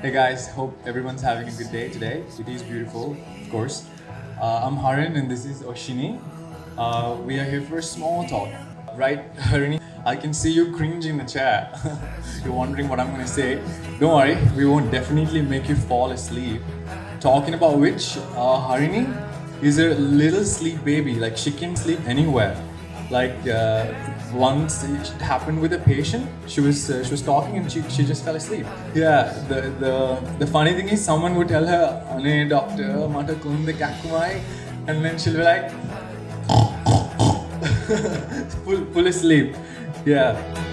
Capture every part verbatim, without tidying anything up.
Hey guys, hope everyone's having a good day today. It is beautiful, of course. Uh, I'm Harin and this is Oshini. Uh, we are here for a small talk. Right, Harini? I can see you cringe in the chair. You're wondering what I'm going to say. Don't worry, we won't definitely make you fall asleep. Talking about which, uh, Harini is a little sleep baby. Like she can sleep anywhere. Like uh, once it happened with a patient, she was uh, she was talking and she, she just fell asleep. Yeah, the the the funny thing is someone would tell her, "Ane doctor, mata kunde kakumai," and then she'll be like, full full asleep. Yeah.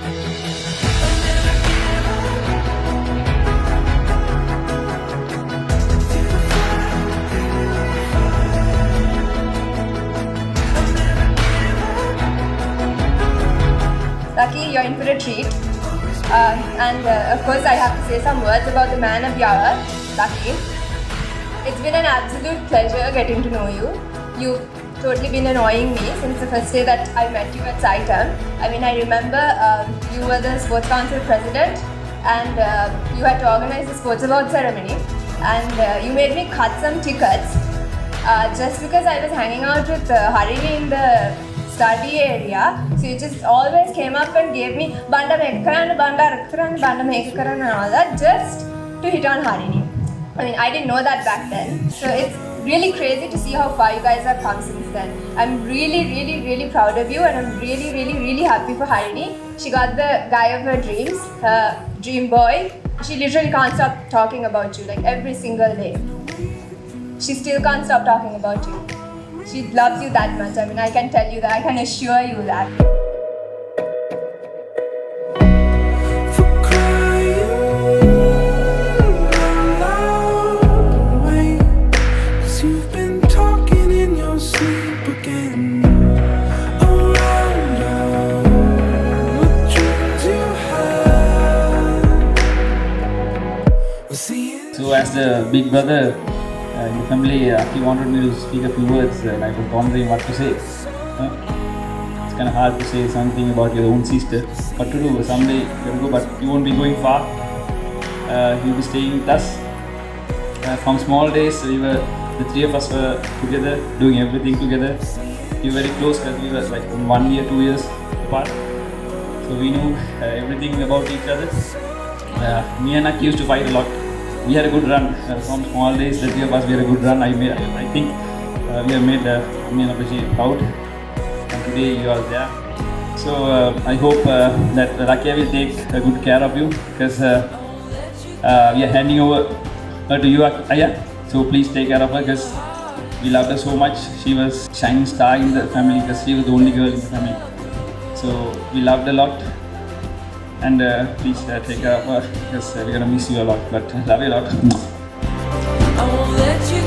Lucky, you're in for a treat. Um, and uh, of course, I have to say some words about the man of the hour, Lucky. It's been an absolute pleasure getting to know you. You've totally been annoying me since the first day that I met you at Saitam. I mean, I remember um, you were the Sports Council President and uh, you had to organize the Sports Award ceremony. And uh, you made me cut some tickets uh, just because I was hanging out with uh, Harini in the study area. So you just always came up and gave me banda mekkaran, banda rakkaran, banda mekkaran and all that just to hit on Harini. I mean, I didn't know that back then. So it's really crazy to see how far you guys have come since then. I'm really, really, really proud of you and I'm really, really, really happy for Harini. She got the guy of her dreams, her dream boy. She literally can't stop talking about you like every single day. She still can't stop talking about you. She loves you that much. I mean, I can tell you that. I can assure you that. So as the big brother uh, in the family, uh, he wanted me to speak a few words uh, and I was wondering what to say. Uh, it's kind of hard to say something about your own sister. What to do? Someday you have to go, but you won't be going far. Uh, you'll be staying with us. Uh, from small days, we were, the three of us were together, doing everything together. We were very close because we were like one year, two years apart. So we knew uh, everything about each other. Uh, me and Aki used to fight a lot. We had a good run uh, from small days. The three of us, we had a good run. I made, I think uh, we have made uh, me and Apache proud. And today you are there. So uh, I hope uh, that Rakia will take uh, good care of you because uh, uh, we are handing over her to you, Aya. So please take care of her because we loved her so much. She was shining star in the family because she was the only girl in the family. So we loved her a lot. And uh, please uh, take care of her because uh, we're gonna miss you a lot, but love you a lot.